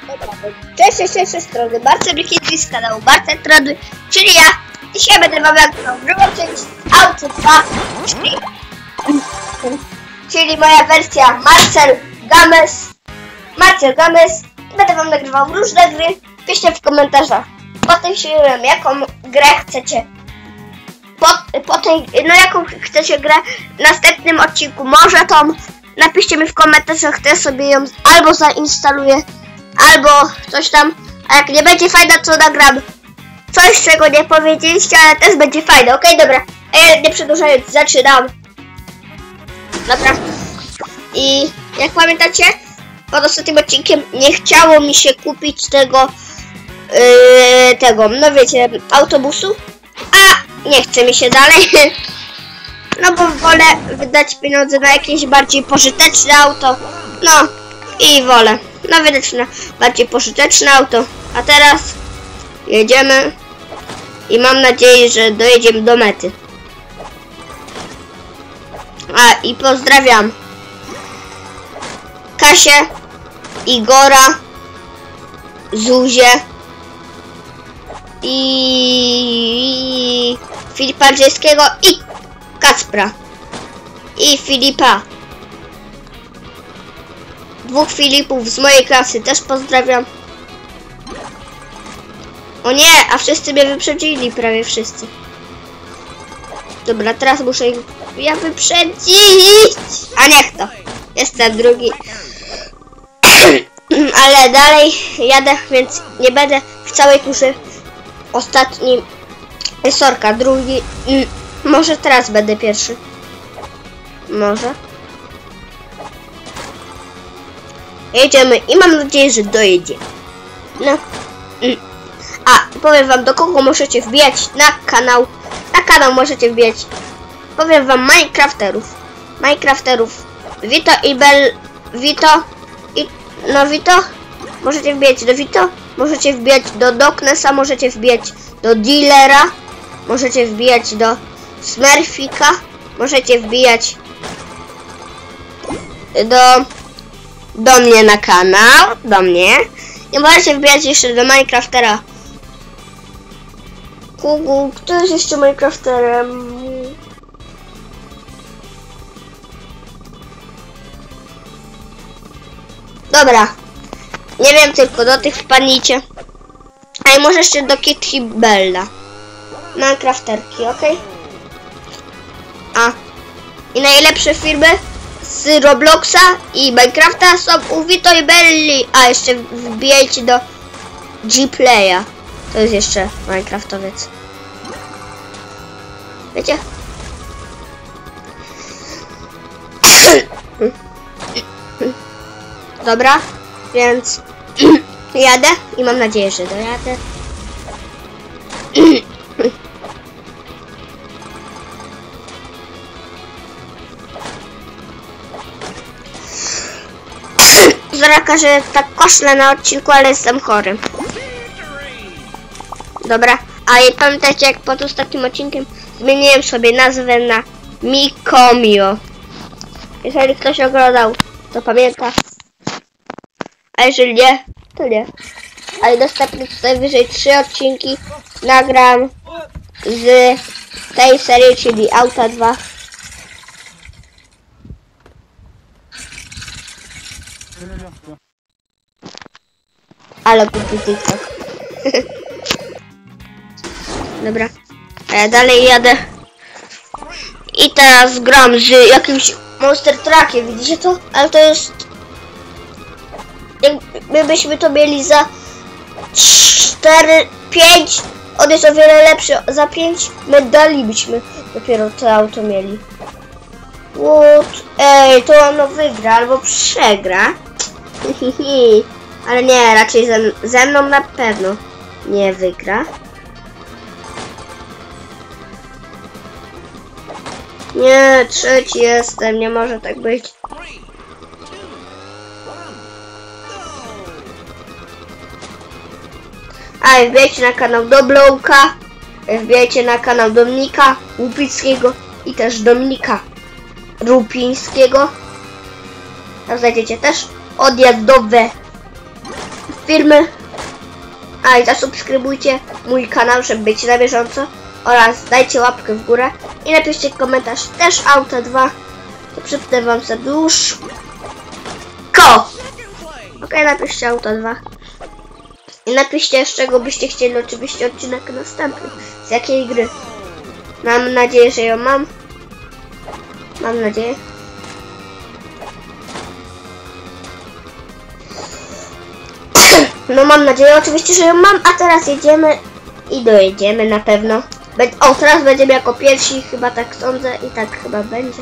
Cześć strony, Bartek Blikiński z kanału Bartek Trady, czyli ja. Dzisiaj będę wam nagrywał drugą część Auto 2, czyli moja wersja Marcel Games. Będę wam nagrywał różne gry. Piszcie w komentarzach pod tym filmem, jaką grę chcecie. Jaką chcecie grę w następnym odcinku. Może to napiszcie mi w komentarzach, to ja sobie ją albo zainstaluję, albo coś tam. A jak nie będzie fajna, to nagram coś, czego nie powiedzieliście, ale też będzie fajne. Okej, dobra. A ja nie przedłużając, zaczynam. Dobra. I jak pamiętacie, pod ostatnim odcinkiem nie chciało mi się kupić tego, no wiecie, autobusu. A nie chce mi się dalej. No bo wolę wydać pieniądze na jakieś bardziej pożyteczne auto. No i wolę wydać na bardziej pożyteczne auto. A teraz jedziemy i mam nadzieję, że dojedziemy do mety. A i pozdrawiam Kasię, Igora, Zuzię i Filipa Andrzejskiego i Kacpra i Filipa. Dwóch Filipów z mojej klasy też pozdrawiam. O nie, a wszyscy mnie wyprzedzili, prawie wszyscy. Dobra, teraz muszę ich wyprzedzić. A niech to. Jestem drugi. Ale dalej jadę, więc nie będę w całej turze. Ostatni Sorka, drugi. Może teraz będę pierwszy. Może. Jedziemy i mam nadzieję, że dojedzie. No. A powiem wam, do kogo możecie wbijać na kanał. Na kanał możecie wbijać. Powiem wam, Minecrafterów. Vito i Vito. Możecie wbijać do Vito. Możecie wbijać do Doknesa. Możecie wbijać do Dealera. Możecie wbijać do Smurfika. Możecie wbijać do mnie na kanał. Do mnie. I możecie wbijać jeszcze do Minecraftera. Google, kto jest jeszcze Minecrafterem? Dobra. Nie wiem, tylko do tych wpadnijcie. A i może jeszcze do Kitty Bella. Minecrafterki, ok? A. I najlepsze filmy z Robloxa i Minecrafta są u Vito i Belli. A jeszcze wbijajcie do G-Playa. To jest jeszcze Minecraftowiec. Wiecie? Dobra, więc jadę i mam nadzieję, że dojadę. Zraka, że tak koszlę na odcinku, ale jestem chory. Dobra, a i pamiętajcie, jak pod ostatnim odcinkiem zmieniłem sobie nazwę na Mikomio. Jeżeli ktoś oglądał, to pamięta. A jeżeli nie, to nie. Ale następnie tutaj wyżej 3 odcinki nagram z tej serii, czyli Auta 2. Ale kupi TikTok. Dobra. A ja dalej jadę. I teraz gram z jakimś Monster Truckiem, widzicie to? Ale to jest... Jakbyśmy to mieli za 4, 5, on jest o wiele lepszy. Za 5 medali byśmy dopiero to auto mieli. What? Ej, to ono wygra albo przegra. Ale nie, raczej ze mną na pewno nie wygra. Nie, trzeci jestem, nie może tak być. A wbijajcie na kanał Doblowka, wbijajcie na kanał Dominika Łupickiego i też Dominika Rupińskiego. Tam znajdziecie też odjazdowe filmy. A i zasubskrybujcie mój kanał, żeby być na bieżąco. Oraz dajcie łapkę w górę. I napiszcie komentarz też Auta 2. To przypnę wam serduszko. Okej, napiszcie Auta 2. I napiszcie, z czego byście chcieli oczywiście odcinek następny. Z jakiej gry. Mam nadzieję, że ją mam. Mam nadzieję. No mam nadzieję oczywiście, że ją mam. A teraz jedziemy i dojedziemy na pewno. O, teraz będziemy jako pierwsi. Chyba tak sądzę i tak chyba będzie.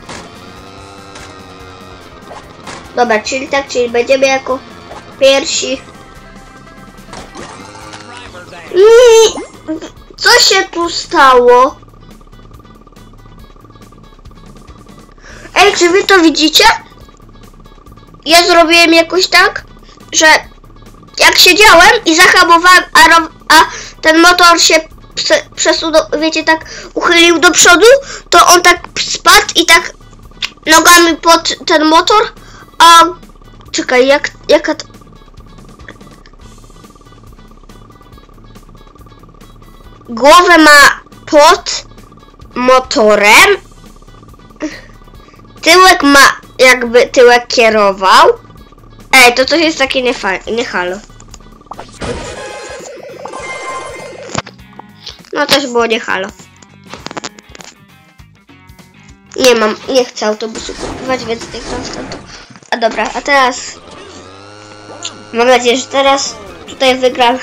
Dobra, czyli będziemy jako pierwsi. I co się tu stało? Ej, czy wy to widzicie? Ja zrobiłem jakoś tak, że jak siedziałem i zahamowałem, a ten motor się przesunął, wiecie, tak uchylił do przodu, to on tak spadł i tak nogami pod ten motor, a czekaj, jaka to... Głowę ma pod motorem, tyłek ma jakby tyłek kierował. Ej, to coś jest takie nie halo. No też było nie halo. Nie chcę autobusu kupować, więc tych transportów. A dobra, a teraz mam nadzieję, że teraz tutaj wygram.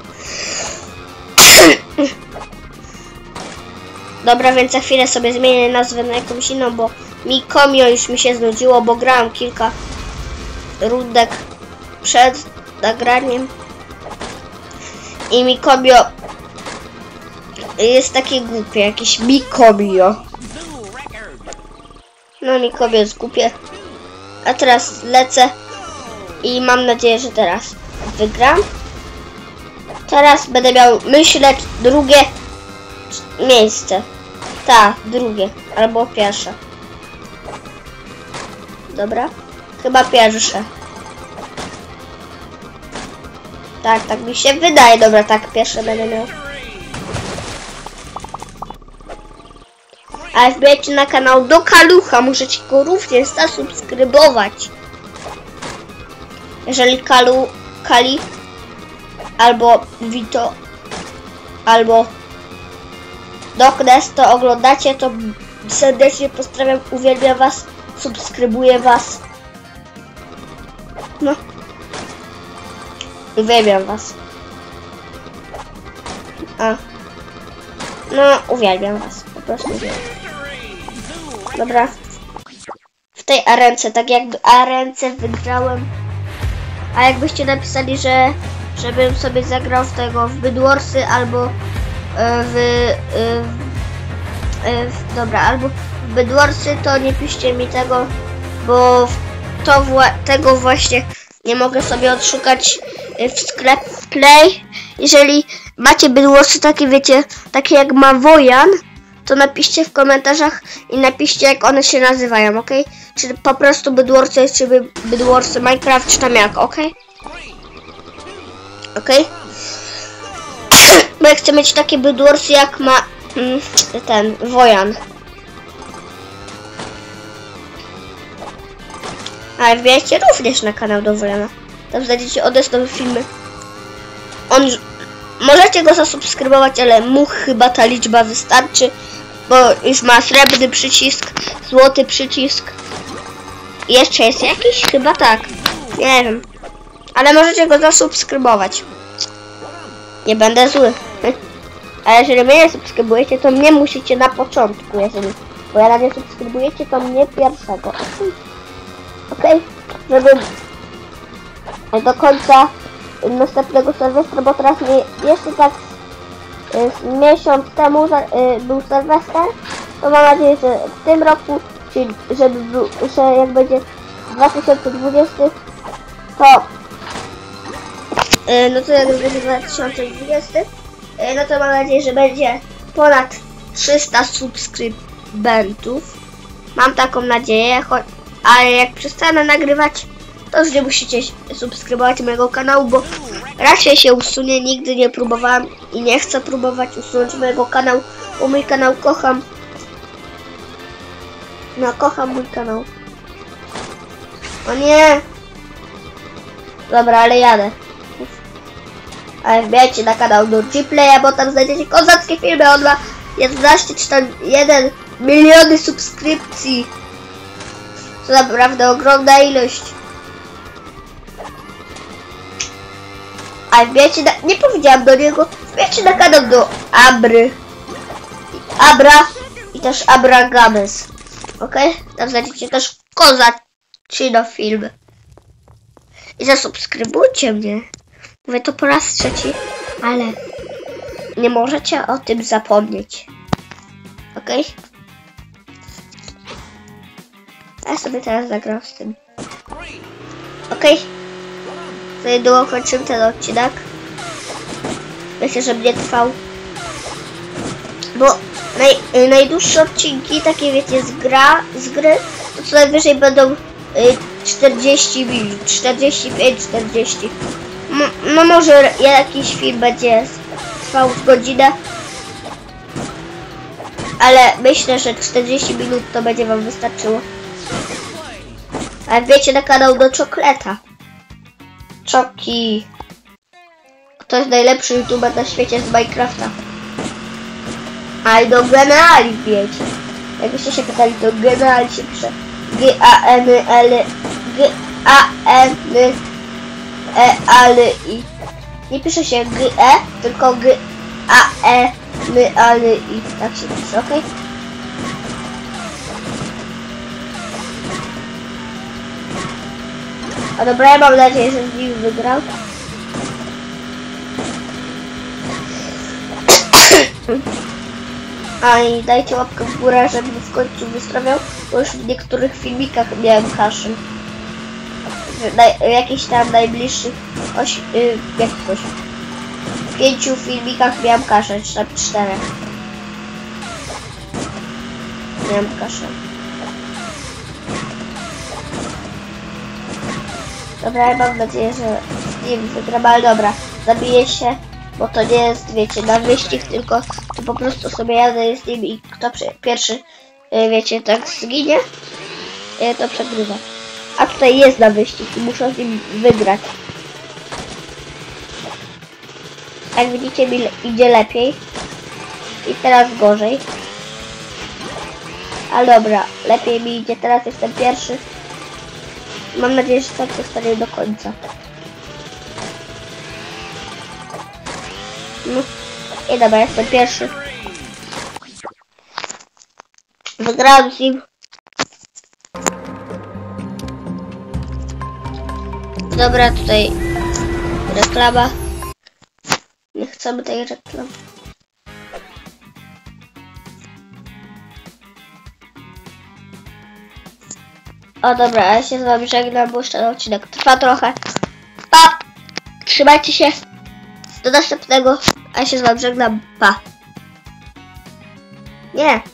Dobra, więc za chwilę sobie zmienię nazwę na jakąś inną, bo mi Komio już mi się znudziło, bo grałem kilka rundek przed nagraniem i mi Komio jest takie głupie, jakieś mi Komio. No mi Komio jest głupie. A teraz lecę i mam nadzieję, że teraz wygram. Teraz będę miał, myślę, drugie miejsce. Tak, drugie. Albo pierwsze. Dobra. Chyba pierwsze. Tak mi się wydaje. Dobra, tak, pierwsze będę miał. Ale wbijajcie na kanał do Kalucha. Możecie go również zasubskrybować. Jeżeli Kali albo Vito albo Doknes to oglądacie, to serdecznie pozdrawiam, uwielbiam was, subskrybuję was. No. Uwielbiam was. No, uwielbiam was. Po prostu uwielbiam. Dobra. W tej arence, tak jakby arence wygrałem. A jakbyście napisali, żebym sobie zagrał w tego, w Bydworsy albo dobra, albo w Bydworsy, to nie piszcie mi tego, bo tego właśnie nie mogę sobie odszukać w sklepie Play. Jeżeli macie Bydworsy takie, wiecie, takie jak ma Wojan, to napiszcie w komentarzach i napiszcie, jak one się nazywają, ok? Czy po prostu Bydworsy, czy Bydworsy Minecraft, czy tam jak, ok? Ok? Bo ja chcę mieć takie Bydworsy, jak ma ten Wojan. Ale wbijajcie również na kanał do Wojana. Tam znajdziecie nowe filmy. Możecie go zasubskrybować, ale mu chyba ta liczba wystarczy, bo już ma srebrny przycisk, złoty przycisk. Jeszcze jest jakiś? Chyba tak. Nie wiem. Ale możecie go zasubskrybować. Nie będę zły. A jeżeli mnie nie subskrybujecie, to mnie musicie na początku, bo jak nie subskrybujecie, to mnie pierwszego. Okej? Żeby do końca następnego sylwestra, bo teraz jeszcze tak miesiąc temu był Sylwester, to mam nadzieję, że w tym roku, czyli że jak będzie 2020, to no to jak będzie 2020, no to mam nadzieję, że będzie ponad 300 subskrybentów. Mam taką nadzieję, ale jak przestanę nagrywać, to już nie musicie subskrybować mojego kanału, bo raczej się usunie. Nigdy nie próbowałam i nie chcę próbować usunąć mojego kanału, bo mój kanał kocham. No, kocham mój kanał. O nie! Dobra, ale jadę. Ale wbijajcie na kanał do Gplaya, bo tam znajdziecie kozackie filmy. On ma 11,1 miliony subskrypcji. To naprawdę ogromna ilość. A wbijajcie na... Nie powiedziałam do niego. Wbijajcie na kanał do Abra i też Abragames. Okej? Tam znajdziecie też kozaczyno filmy. I zasubskrybujcie mnie. Mówię to po raz trzeci, ale nie możecie o tym zapomnieć. Okej? Ja sobie teraz zagram z tym. Okej? To niedługo kończymy ten odcinek. Myślę, że mnie trwał. Bo najdłuższe odcinki, takie wiecie, z gry, to co najwyżej będą 40 minut, 45-40. No może jakiś film będzie trwał w godzinę, ale myślę, że 40 minut to będzie wam wystarczyło. A wiecie, na kanał do Czokleta. Czoki. Kto jest najlepszy youtuber na świecie z Minecrafta? A i do Geniali wiecie. Jakbyście się pytali, to Geniali się pisze G-A-N-E-L-I. Nie pisze się G-E, tylko G-A-E-N-E-L-I. Tak się pisze, okej? A dobra, ja mam nadzieję, że z nim wygrał. A i dajcie łapkę w górę, żebym w końcu wystawiał, bo już w niektórych filmikach miałem kaszy. W jakichś tam najbliższych 5 filmikach miałem kaszę, czy tam 4. Miałem kaszę. Dobra, ja mam nadzieję, że z nim wygram, ale dobra, zabiję się. Bo to nie jest, wiecie, na wyścig, tylko to po prostu sobie jadę z nim i kto pierwszy, wiecie, tak zginie, to przegrywa. A tutaj jest na wyścig i muszę z nim wygrać. Jak widzicie, mi idzie lepiej. I teraz gorzej. Ale dobra, lepiej mi idzie, teraz jestem pierwszy. Mam nadzieję, że tak zostanie do końca. No i dobra, jestem pierwszy. Wygrałem z nim. Dobra, tutaj reklama. Nie chcemy tej reklamy. O dobra, ja się z wami żegnam, bo już ten odcinek trwa trochę. Pa! Trzymajcie się. Do następnego. A ja się z wami żegnam. Pa. Nie.